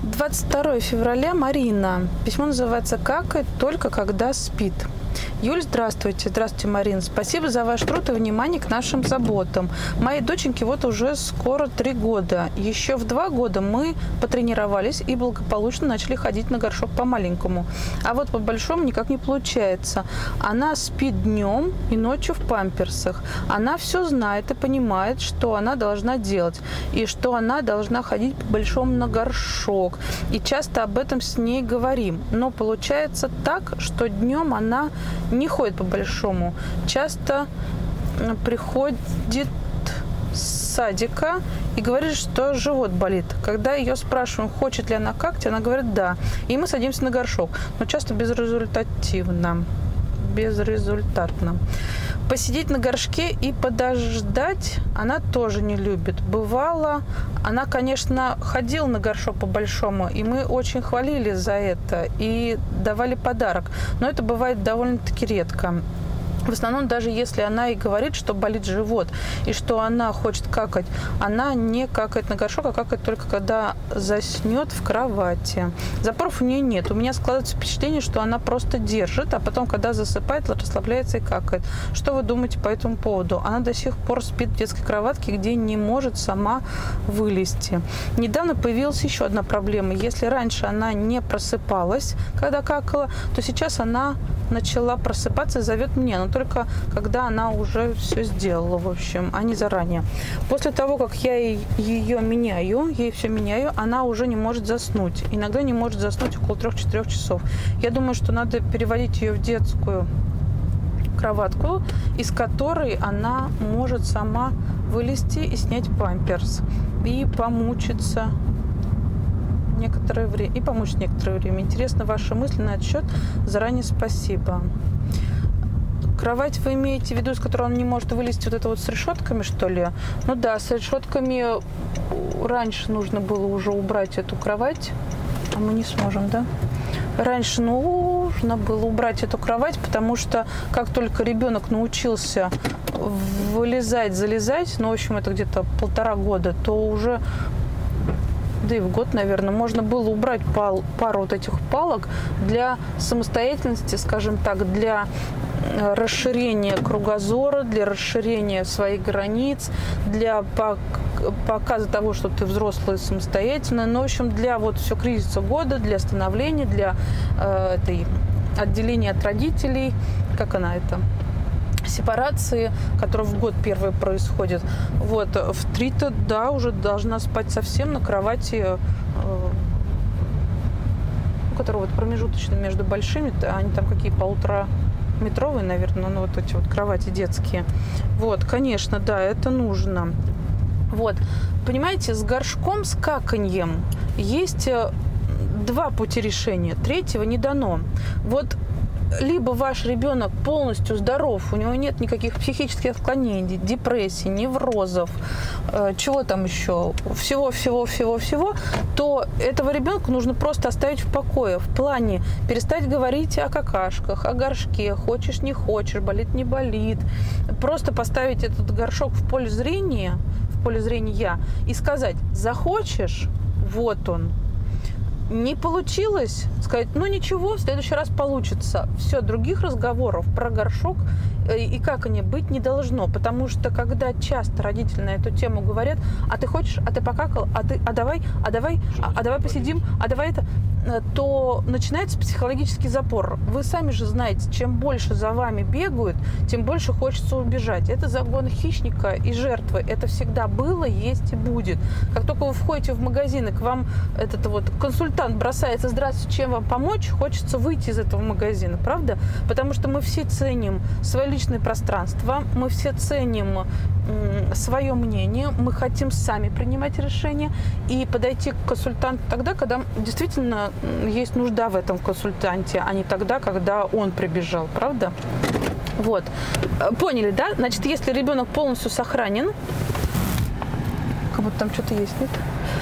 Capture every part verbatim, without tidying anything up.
двадцать второе февраля. Марина. Письмо называется «Какает только когда спит». Юль, здравствуйте. Здравствуйте, Марина. Спасибо за ваш труд и внимание к нашим заботам. Моей доченьке вот уже скоро три года. Еще в два года мы потренировались и благополучно начали ходить на горшок по-маленькому. А вот по-большому никак не получается. Она спит днем и ночью в памперсах. Она все знает и понимает, что она должна делать. И что она должна ходить по-большому на горшок. И часто об этом с ней говорим. Но получается так, что днем она не ходит по-большому. Часто приходит с садика и говорит, что живот болит. Когда ее спрашиваем, хочет ли она какать, она говорит «да». И мы садимся на горшок. Но часто безрезультативно. Безрезультатно. Посидеть на горшке и подождать она тоже не любит. Бывало, она, конечно, ходила на горшок по-большому, и мы очень хвалили за это и давали подарок. Но это бывает довольно-таки редко. В основном, даже если она и говорит, что болит живот, и что она хочет какать, она не какает на горшок, а какает только когда заснет в кровати. Запоров у нее нет. У меня складывается впечатление, что она просто держит, а потом, когда засыпает, расслабляется и какает. Что вы думаете по этому поводу? Она до сих пор спит в детской кроватке, где не может сама вылезти. Недавно появилась еще одна проблема. Если раньше она не просыпалась, когда какала, то сейчас она начала просыпаться и зовет меня, но только когда она уже все сделала, в общем, а не заранее. После того, как я ее меняю, ей все меняю, она уже не может заснуть. Иногда не может заснуть около трех-четырех часов. Я думаю, что надо переводить ее в детскую кроватку, из которой она может сама вылезти и снять памперс. И помучиться некоторое время. И помочь некоторое время. Интересно ваши мысли на этот счет. Заранее спасибо. Кровать вы имеете в виду, из которой он не может вылезти, вот это вот с решетками, что ли? Ну да, с решетками раньше нужно было уже убрать эту кровать. А мы не сможем, да? Раньше нужно было убрать эту кровать, потому что как только ребенок научился вылезать, залезать, ну, в общем, это где-то полтора года, то уже, да и в год, наверное, можно было убрать пал, пару вот этих палок для самостоятельности, скажем так, для расширения кругозора, для расширения своих границ, для показа того, что ты взрослый самостоятельно, ну, в общем, для вот все кризиса года, для становления, для э, этой отделения от родителей, как она это, сепарации, которая в год первая происходит. Вот, в три-то, да, уже должна спать совсем на кровати, э, которая вот промежуточно между большими, они там какие, полутора метровые, наверное, ну вот эти вот кровати детские. Вот, конечно, да, это нужно. Вот, понимаете, с горшком, с каканьем есть два пути решения. Третьего не дано. Вот либо ваш ребенок полностью здоров, у него нет никаких психических отклонений, депрессий, неврозов, э, чего там еще, всего-всего-всего-всего, то этого ребенка нужно просто оставить в покое, в плане перестать говорить о какашках, о горшке, хочешь, не хочешь, болит, не болит, просто поставить этот горшок в поле зрения, в поле зрения и сказать: захочешь, вот он. Не получилось, сказать, ну ничего, в следующий раз получится. Все, других разговоров про горшок и как они быть не должно. Потому что когда часто родители на эту тему говорят: а ты хочешь, а ты покакал, а ты, а давай, а давай, а, а давай посидим, а давай это, то начинается психологический запор. Вы сами же знаете, чем больше за вами бегают, тем больше хочется убежать. Это загон хищника и жертвы. Это всегда было, есть и будет. Как только вы входите в магазин, и к вам этот вот консультант бросается: здравствуйте, чем вам помочь, хочется выйти из этого магазина, правда? Потому что мы все ценим свое личное пространство, мы все ценим м, свое мнение, мы хотим сами принимать решения и подойти к консультанту тогда, когда действительно есть нужда в этом консультанте, а не тогда, когда он прибежал, правда? Вот. Поняли, да? Значит, если ребенок полностью сохранен, как будто там что-то есть, нет?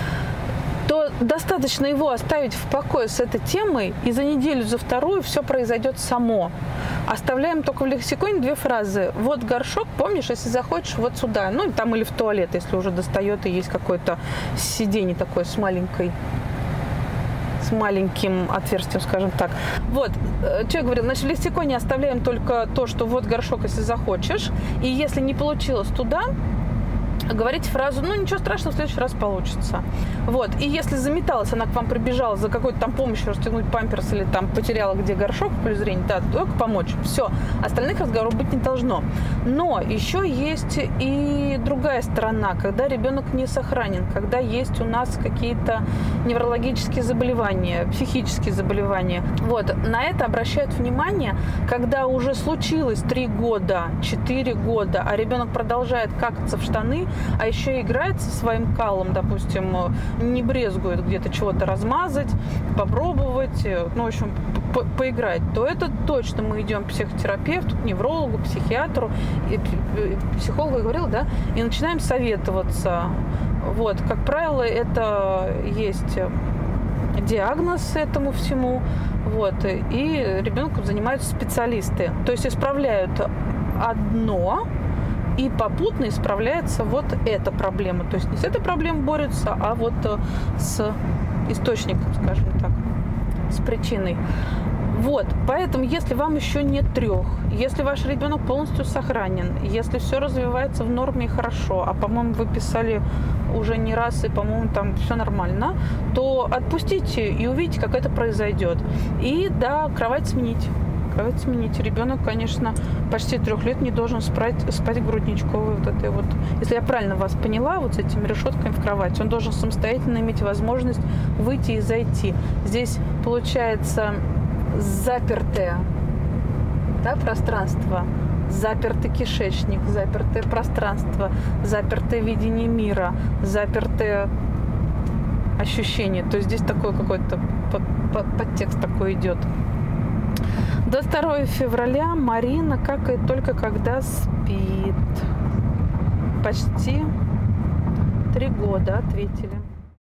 То достаточно его оставить в покое с этой темой, и за неделю, за вторую все произойдет само. Оставляем только в лексиконе две фразы. Вот горшок, помнишь, если захочешь, вот сюда. Ну, там или в туалет, если уже достает и есть какое-то сиденье такое с маленькой с маленьким отверстием, скажем так. Вот, человек говорил, значит, в лексиконе оставляем только то, что вот горшок, если захочешь, и если не получилось туда, говорите фразу, ну, ничего страшного, в следующий раз получится. Вот. И если заметалась, она к вам прибежала за какой-то там помощью расстегнуть памперс или там потеряла где горшок в поле зрения, да, только помочь. Все. Остальных разговоров быть не должно. Но еще есть и другая сторона, когда ребенок не сохранен, когда есть у нас какие-то неврологические заболевания, психические заболевания. Вот. На это обращают внимание, когда уже случилось три года, четыре года, а ребенок продолжает какаться в штаны, а еще играет со своим калом, допустим, не брезгует где-то чего-то размазать, попробовать, ну, в общем, по поиграть, то это точно мы идем к психотерапевту, к неврологу, к психиатру, и психологу я говорила, да, и начинаем советоваться. Вот, как правило, это есть диагноз этому всему, вот, и ребенком занимаются специалисты, то есть исправляют одно, и попутно исправляется вот эта проблема. То есть не с этой проблемой борются, а вот с источником, скажем так, с причиной. Вот, поэтому, если вам еще нет трех, если ваш ребенок полностью сохранен, если все развивается в норме и хорошо, а, по-моему, вы писали уже не раз, и, по-моему, там все нормально, то отпустите и увидите, как это произойдет. И, да, кровать сменить. Кровать сменить. Ребенок, конечно, почти трех лет не должен спать, спать грудничковой вот этой вот. Если я правильно вас поняла, вот с этими решетками в кровати, он должен самостоятельно иметь возможность выйти и зайти. Здесь получается запертое, да, пространство, запертый кишечник, запертое пространство, запертое видение мира, запертое ощущение. То есть здесь такой какой-то подтекст такой идет. двадцать второго февраля Марина какает только когда спит. Почти три года, ответили.